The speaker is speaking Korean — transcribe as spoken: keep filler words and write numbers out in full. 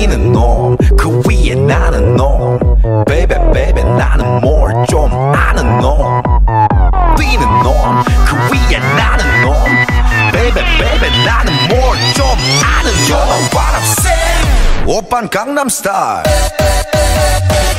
뛰는 놈 그 위에 나는 놈 Baby baby 나는 뭘 좀 아는 놈 뛰는 놈 그 위에 나는 놈 Baby baby 나는 뭘 좀 아는 놈 You know what I'm saying 오빤 강남스타일